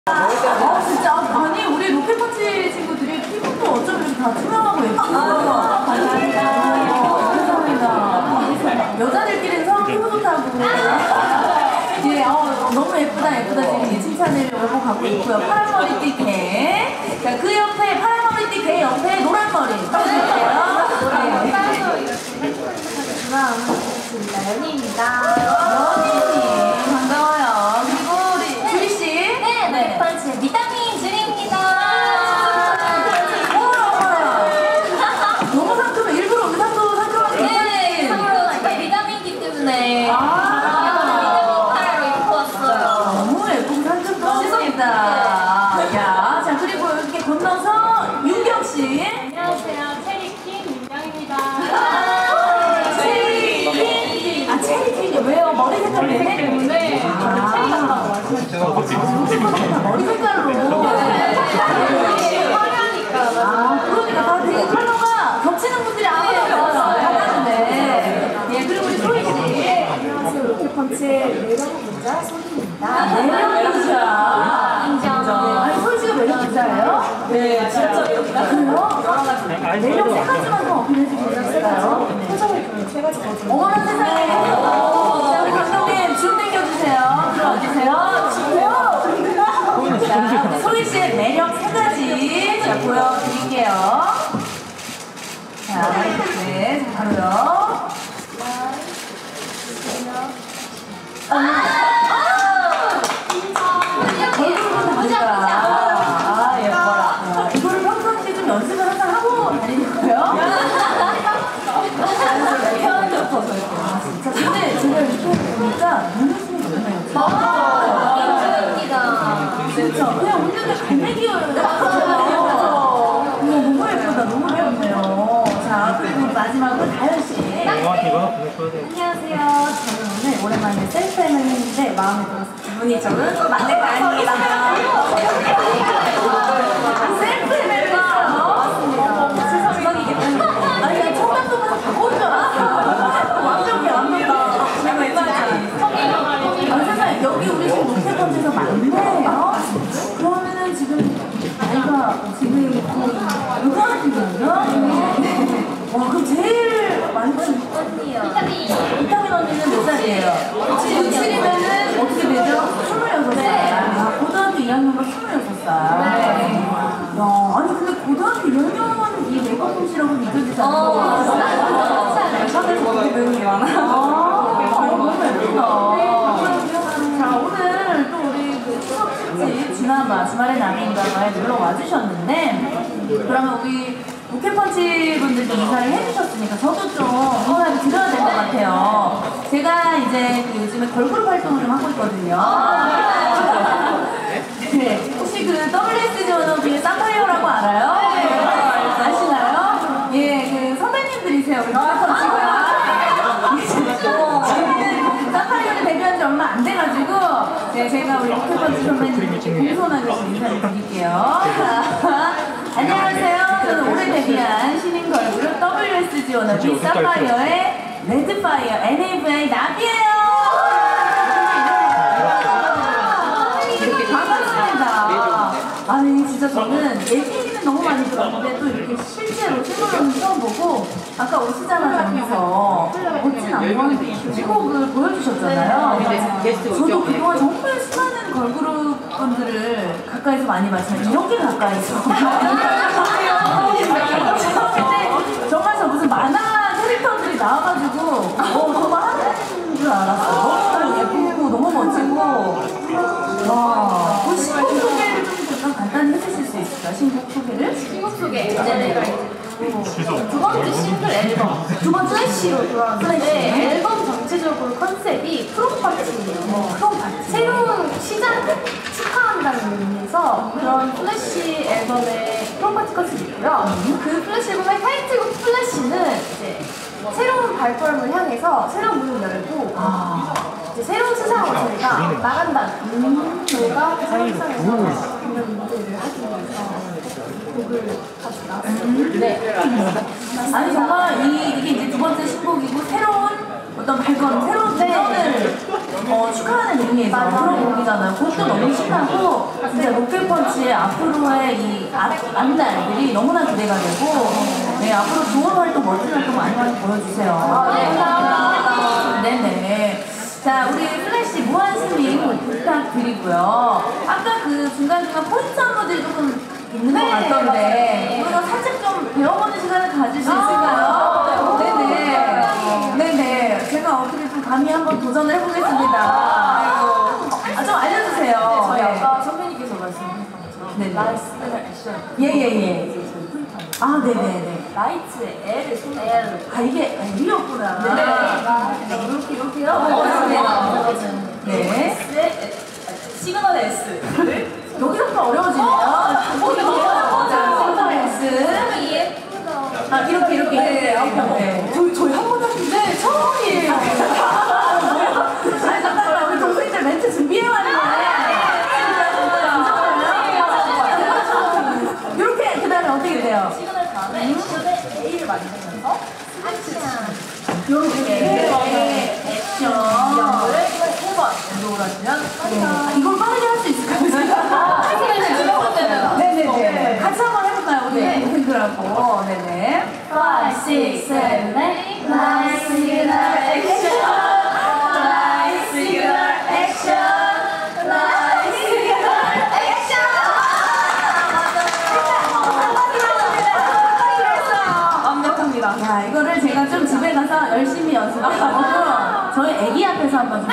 진짜 아니 우리 로켓펀치 친구들이 피부도 어쩜 이렇게 다 투명하고 예쁘고 감사합니다. 여자들끼리는 서로 피부 좋다고 예, 너무 예쁘다 지금 칭찬을 오고 가고 있고요. 파란 머리띠 개. 자, 그 옆에 파란 머리띠 개 옆에 노란 머리 써주세요. 노란 따로 이렇게 반갑습니다. 연희입니다. 연희님 반가워요. 그리고 우리 주희씨. 네, 로켓펀치의 비타민 주리입니다. 너무 상큼해. 일부러 의상도 상큼하게. 네, 일부러 제가 비타민이기 때문에 너무 예쁘고 상큼도 하셨습니다. 야, 자 그리고 이렇게 건너서 윤경씨. 안녕하세요, 체리킹 윤경입니다. 체리킹. 아 체리킹이 왜요? 머리 색깔 때문에? 네, 체리 같다고 머리 색깔로. 화려하니까. 그러니까 다 되게 컬러가 겹치는 분들이 아무도 없어요. 하는데. 예, 그리고 우리 소희씨. 안녕하세요, 로켓펀치의 매력 부자 소희입니다. 매력 부자. 인정. 아니 소희씨가 매력 부자예요? 네, 진짜 매력 부자. 그래요? 매력 세 가지만 더 어필해 주실 수 있을까요? 표정을 보면 세 가지 거죠. 어머나 세상에. 자, 우리 감독님 줌 당겨주세요. 들어와주세요. 자, 소희씨의 매력 세 가지 자 보여드릴게요. 자, 네, 바로요. 예뻐라. 이거를 평상시에 좀 연습을 항상 하고 다니는 거예요? 표현이 없어서 이렇게. 진짜 근데 제가 이렇게 보니까 눈웃음이 너무 인정입니다. 진짜 그냥 웃는데 갈매기여요. 너무 예쁘다. 너무 귀엽네요. 자, 그리고 마지막으로 다현씨. 안녕하세요. 저는 오늘 오랜만에 셀프엠을 했는데 마음에 들어서 기분이 조금 만렙 다행입니다. 셀프엠을 했어요? 맞습니다. 대박이겠다. 아니, 난 청담동에서 다 본 줄 알았어. 완벽해. 세상에, 여기 우리 지금 로켓펀치에서 만나요? 그러면은 지금 나이가 지금 육아학기거든요? 와, 그럼 제일 많지? 비타민 언니는 몇 살이에요? 67이면은 어떻게 되죠? 26살. 아, 고등학교 2학년과 26살. 아니 근데 고등학교 2학년은 이 메이크업 솜씨라고 느껴지지 않고 샵에서 되게 배우는 게 많아요. 너무 예쁘다. 자, 오늘 또 우리 그 추석 특집 지난번 주말의 남인가에 놀러 와주셨는데 그러면 우리 로켓펀치 분들께 인사를 해주셨으니까 저도 좀 인사를 드려야 될 것 같아요. 제가 이제 그 요즘에 걸그룹 활동을 좀 하고 있거든요. 네. 혹시 그 WSG101 쌍파이어라고 알아요? 아시나요? 예, 그 선배님들이세요. 우리 로켓펀치가. 쌍파이어를 데뷔한 지 얼마 안 돼가지고 네, 제가 우리 로켓펀치 선배님께 공손하게 좀 인사를 드릴게요. 안녕하세요. 저는 올해 데뷔한 신인 걸그룹 WSG101 쌍파이어의 레드파이어 NAVI 나비예요. 반갑습니다. 아니 진짜 저는 얘기는 너무 많이 들었는데 또 이렇게 실제로 실물로는 처음 보고 아까 오시자마자 여기서 멋진 안무를 곡을 보여주셨잖아요. 저도 그동안 정말 수많은 걸그룹 분들을 가까이서 많이 봤지만 이렇게 가까이서 정말 저 무슨 만화 캐릭터들이 나와가지고 정말 하는 줄 알았어요. 너무 예쁘고 너무 멋지고 와, 그 신곡 소개를 좀 잠깐 간단히 해주실 수 있을까요? 신곡 소개를? 신곡 소개. 두 번째 싱글 앨범. 두 번째 플래시로 돌아왔는데 네, 앨범 전체적으로 컨셉이 프롬파티예요. 새로운 시작 축하한다는 의미에서 그런 플래시 앨범의 프롬파티 컨셉이 있고요. 그 플래시 앨범의 타이틀곡 플래시는 이제 새로운 발걸음을 향해서 새로운 문을 열고 이제 새로운 세상으로 저희가 나간다는 저희가 새로운 세상에서 이런 무대를 하기 위해서 곡을 가지고 나왔어요. 네. 아니 정말 이게 이제 두 번째 신곡이고 새로운 어떤 발견, 새로운 도전을 축하하는 의미에서 그런 곡이잖아요. 곡도 너무 신나고 진짜 로켓펀치의 앞으로의 이 앞날들이 너무나 기대가 되고 네, 앞으로 좋은 활동, 멋진 활동 많이 보여주세요. 네, 감사합니다. 네네. 자, 우리 플래시 무한스밍 부탁드리고요. 아까 그 중간중간 포인트 안무들이 조금 있는 것 같던데 우리가 살짝 좀 배워보는 시간을 가질 수 있을까요? 네네. 네네. 제가 어떻게 좀 감히 한번 도전을 해보겠습니다. 좀 알려주세요. 저희 네. 아까 선배님께서 말씀하신 것처럼 네네. 라이트의 액션. 예예예. 아 네네네. 라이트의 L을 손에 L. 아 이게 L이었구나. 네. 이렇게요. 네. S의 시그널 S. 여기서부터 어려워지네요. 자, S. 예쁘다. 아 이렇게. 네. 저희 한 번 하는데 처음이에요. 아니 잠깐만 우리 동생들 멘트 준비해왔네. 이렇게 그다음에 어떻게 돼요? 시그널 다음에 액션의 A를 만들면서 액션. 이렇게 액션. 연구를 3번 연구하시면 이걸 빠르게 할 수 있을까요? 네네네. 같이 한번 해볼까요? 우리 동생들하고. 네네. 5, 6, 7, 8. Light signal action. Light signal action. Light signal action. 완벽합니다. 야, 이거를 제가 좀 집에 가서 열심히 연습해가지고 저희 애기 앞에서 한번 좀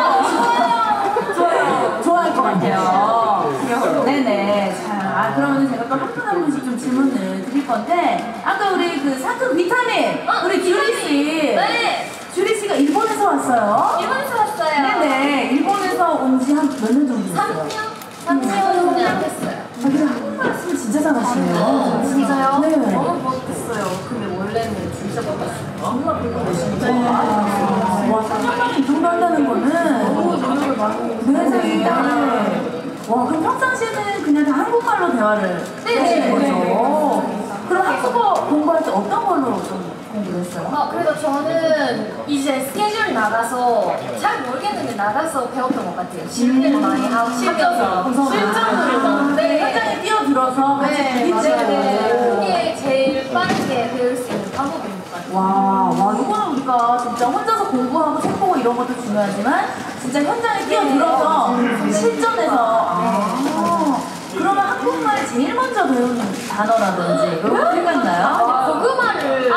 보여드릴게요. 좋아할 것 같아요. 네네. 자, 그러면 제가 또 한 분 한 분씩 좀 질문을 드릴 건데 아까 우리 그 상큼 비타민 우리 주리 씨. 네. 주리 씨가 일본에서 왔어요. 일본에서 왔어요. 네네. 일본에서 온 지 한 몇 년 정도 됐어요? 3년 됐어요. 아, 근데 한국말 쓰면 진짜 잘하시네요. 진짜요? 네. 너무 못했어요. 근데 원래는 진짜 못했어요. 정말 그거 진짜. 와, 3년 만에 이 정도 한다는 거는 너무 노력을 많이 네네. 와, 그럼 평상시에는 그냥 다 한국말로 대화를 하시는 거죠? 그럼 한국어 공부할 때 어떤 걸로 좀 공부를 했어요? 그래서 저는 이제 스케줄 나가서 잘 모르겠는데 나가서 배웠던 것 같아요. 실기를 많이 하고 실전으로 네, 현장에 뛰어들어서 같이 부딪히고. 그게 제일 빠르게 배울 수 있는 방법인 것 같아요. 와, 이거는 우리가 진짜 혼자서 공부하고 책 보고 이런 것도 중요하지만 진짜 현장에 뛰어들어서 실전에서 그러면 한국말 제일 먼저 배우는 단어라든지 이런 거 생각나요? 고구마를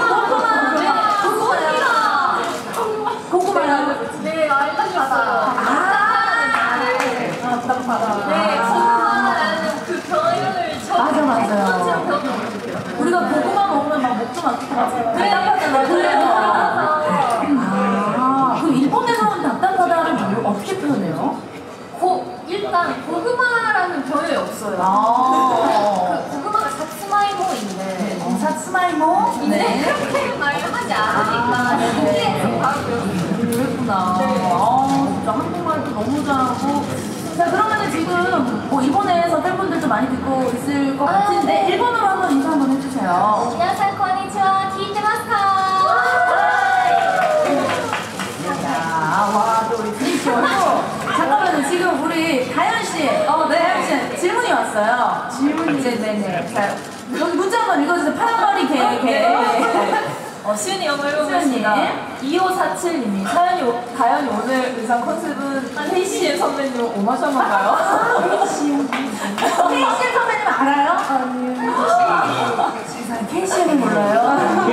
고구마랑 네, 알려줬어요. 답답하다. 네, 고구마라는 그 표현을 처음 맞아요. 배웠던 것 같아요. 우리가 고구마 먹으면 막 목도 막히고 답답하잖아요. 그럼 일본에서는 답답하다를 어떻게 표현해요? 일단 고구마라는 표현이 없어요. 그 고구마가 사츠마이모인데 사츠마이모? 이제 그렇게 말을 하지 않으니까 그게 바로 그랬구나. 진짜 한국말도 너무 잘하고. 자, 그러면은 지금 뭐 일본에서 팬분들도 많이 듣고 있을 것 같은데 일본어로 한번 인사 한번 해주세요. 안녕하세요, konnichiwa, 기대마스카. 와, 또 우리 드리쇼도 잠깐만요. 지금 우리 다현씨, 다현씨 질문이 왔어요. 질문이 네네. 자, 여기 문자 한번 읽어주세요. 파란머리 개. 수연이 영어 해보겠습니다. 2547님이 다현이 오늘 의상 컨셉은 KCM 선배님 오마셔인가요? KCM 선배님 알아요? 아니요. 세상에 KCM을 몰라요?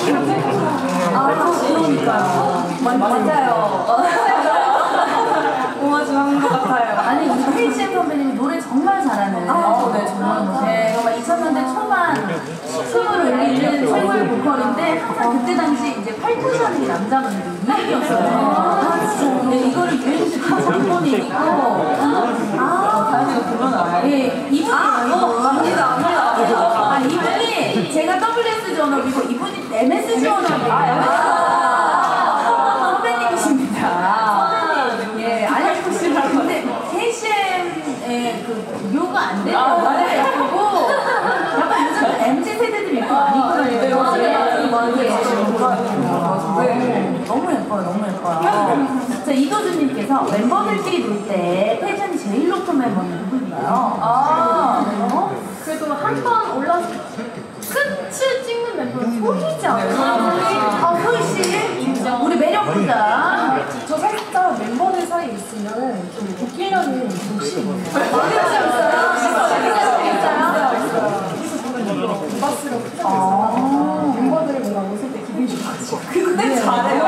그러니까요. 맞아요. 오마주 하는 것 같아요. 아니, 우리 KCM 선배님이 노래 정말 잘하는. 네, 정말. 네, 정말 2000년대 초반 춤을 울리는 최고의 보컬인데 항상 그때 당시 이제 팔쿠션이 남자분들 유행이었어요. 진짜. 네, 이거를 유행시킨 장본이 있고. 다현이가 보면 알아요? 예, 이분이. 압니다. 이분이 제가 WS 언업이고 이분이 MSG 언업이에요. 선배님이십니다. 예, 알려주고 싶어요. 근데 KCM의 그 묘가 안 되는 거를 예쁘고 약간 요즘 MZ 세대들이 입고 많이 입거든요. 너무 예뻐요. 그래서 멤버들끼리 놀 때 텐션이 제일 높은 멤버는 누구인가요? 그래도 한 번 올라서 끝을 찍는 멤버는 소희지 않나요? 소희씨, 우리 매력부자. 저 살짝 멤버들 사이에 있으면 좀 웃기려는 욕심이 있어요. 부바스러워. 멤버들이 뭔가 웃을 때 기분이 좋아지고. 근데 잘해요.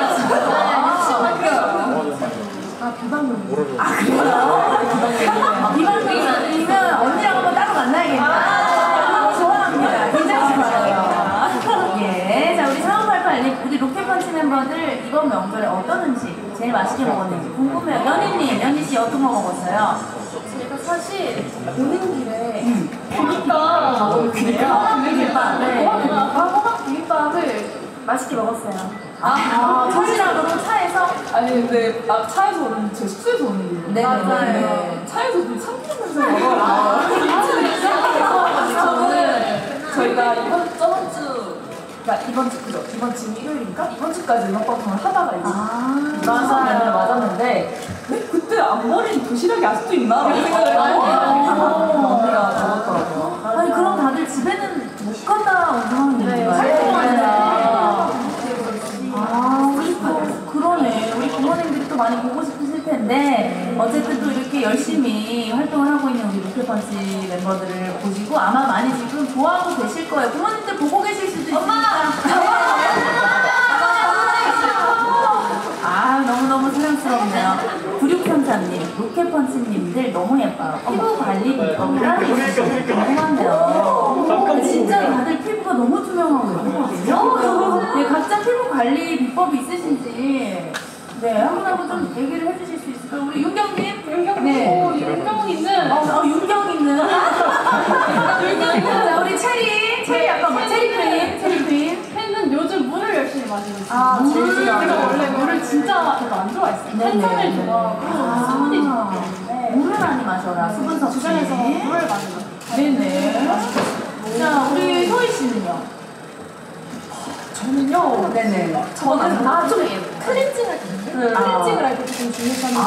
비방용. 비방용이면 언니랑 한번 따로 만나야겠다. 좋아합니다. 굉장히 좋아해요. 예. 자, 우리 4588님, 우리 로켓펀치 멤버들 이번 명절에 어떤 음식 제일 맛있게 먹었는지 궁금해요. 연희님, 연희씨 어떤 거 먹었어요? 제가 사실 오는 길에 비빔밥. 호박 비빔밥을 맛있게 먹었어요. 도시락으로 차에서? 아니 근데 차에서 오는 제 숙소에서 오는 길이에요. 네, 맞아요. 차에서 그 참기름 냄새가 나서 저는 저희가 저번 주 그러니까 이번 주 그죠? 이번 주 일요일인가? 이번 주까지 음악 방송을 하다가 이제 맞아요. 맞았는데 그때 앞머리 도시락이 아직도 있나? 라는 생각을 언니가 적었더라고요. 아니 그럼 다들 집에는 못 갔다 온 상황인가요? 그러네. 우리 부모님들이 또 많이 보고 싶으실 텐데 어쨌든 또 이렇게 열심히 활동을 하고 있는 우리 로켓펀치 멤버들을 보시고 아마 많이 지금 좋아하고 계실 거예요. 부모님들 보고 계실 수도 있으니까. 너무너무 사랑스럽네요. 9633님, 로켓펀치님들 너무 예뻐요. 피부 관리 비법이랑 궁금한데요. 진짜 다들 피부가 너무 투명하고 예쁘거든요. 네, 각자 피부 관리 비법이 있으신지 한번 좀 얘기를 해주실 수 있을까요? 우리 윤경님? 네. 윤경 있는. 윤경 있는. 자, 우리 체리 아까 체리 팬은 요즘 물을 열심히 마시고 있어요. 제가 원래 물을 진짜 별로 안 좋아했어요. 탄산을 좋아하고 수분이 좋아하는데 물을 많이 마셔라. 수분 섭취. 주변에서 물을 많이 마셔요. 네네. 자, 우리 효희 씨는요? 저는요. 네네. 저는 좀 클렌징을 클렌징을 할 때 좀 중요한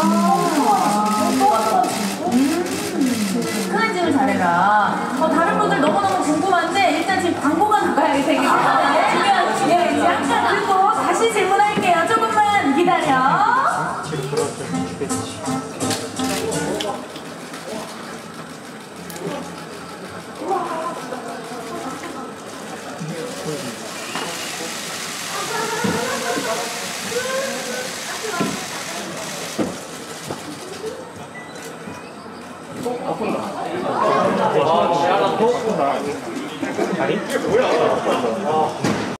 클렌징을 잘해라. 다른 분들 너무너무 궁금한데 일단 지금 광고가 나가야 되기 때문에 잠깐 듣고 다시 질문할게요. 조금만 기다려. 아니? 이게 뭐야?